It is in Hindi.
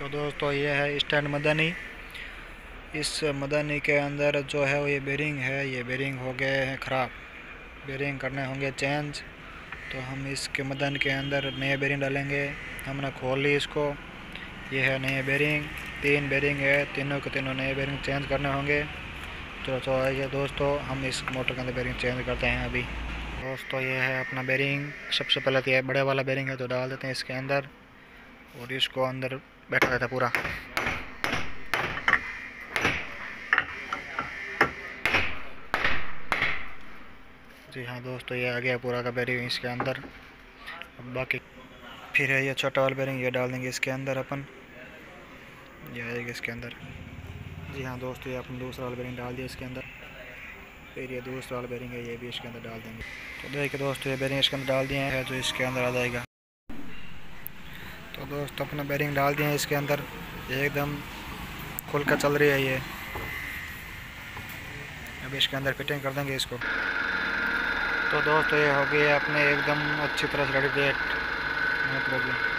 तो दोस्तों ये है स्टैंड मदनी। इस मदनी के अंदर जो है वो ये बेरिंग है, ये बेरिंग हो गए हैं ख़राब, बेरिंग करने होंगे चेंज। तो हम इसके मदन के अंदर नए बेरिंग डालेंगे। हमने खोल ली इसको, ये है नए बेरिंग, 3 बेरिंग है, तीनों के तीनों नए बेरिंग चेंज करने होंगे। तो आइए दोस्तों हम इस मोटर के अंदर बेरिंग चेंज करते हैं अभी। दोस्तों ये है अपना बेरिंग। सबसे पहले तो ये बड़े वाला बेरिंग है तो डाल देते हैं इसके अंदर और इसको अंदर बैठा देता है पूरा। जी हाँ दोस्तों, ये आ गया पूरा का बेरिंग इसके अंदर। अब बाकी फिर है ये छोटा वाला बेरिंग, ये डाल देंगे इसके अंदर अपन, ये आएगा इसके अंदर। जी हाँ दोस्तों, ये अपन दूसरा वाला बेरिंग डाल दिया इसके अंदर। फिर ये दूसरा वाला बेरिंग है, ये भी इसके अंदर डाल देंगे। तो देखिए दोस्तों, ये बेरिंग इसके अंदर डाल दिए हैं जो इसके अंदर आ जाएगा। तो दोस्तों अपना बेरिंग डाल दिए हैं इसके अंदर, एकदम खुल कर चल रही है ये। अब इसके अंदर फिटिंग कर देंगे इसको। तो दोस्तों ये हो गया अपने एकदम अच्छी तरह से रेडी डेट, नो प्रॉब्लम।